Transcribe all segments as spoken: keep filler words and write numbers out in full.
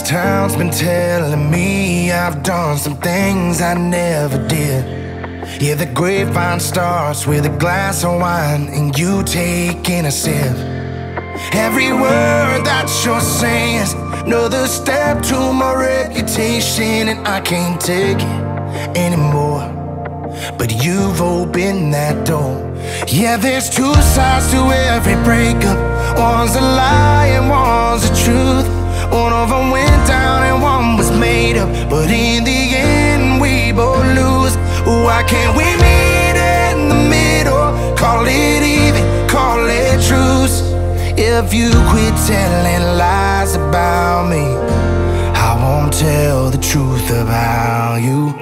town's been telling me I've done some things I never did. Yeah, the grapevine starts with a glass of wine and you taking a sip. Every word that you're saying is another step to my reputation, and I can't take it anymore. But you've opened that door. Yeah, there's two sides to every breakup. One's a lie and one's the truth. One of them went down and one was made up, but in the end we both lose. Why can't we meet in the middle? Call it even, call it truce. If you quit telling lies about me, I won't tell the truth about you.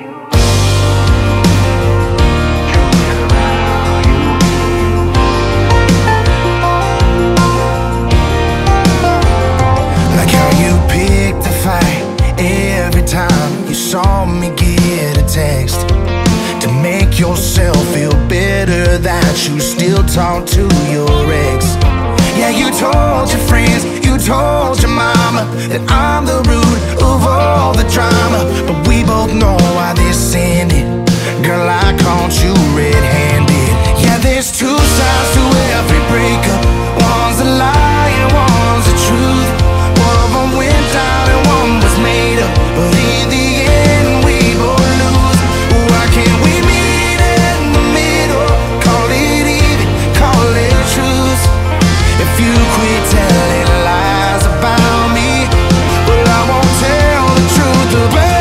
Every time you saw me get a text to make yourself feel better that you still talk to your ex. Yeah, you told your friends, you told your mama that I'm the root of all the drama, but we both know why this ended. Girl, I caught you red-handed. Yeah, there's two sides to every breakup. One's a lie and one's the truth. One of them went down and one was made up, but in the end we both lose. Why can't we meet in the middle? Call it even, call it truce. If you quit telling lies about me, well, I won't tell the truth about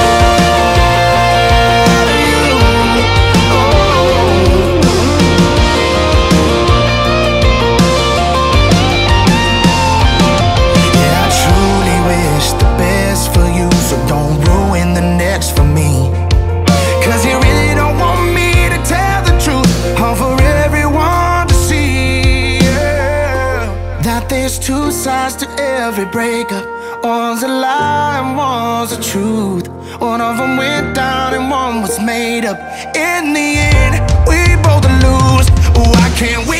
there's two sides to every breakup. One's a lie and one's the truth. One of them went down and one was made up. In the end, we both lose. Why can't we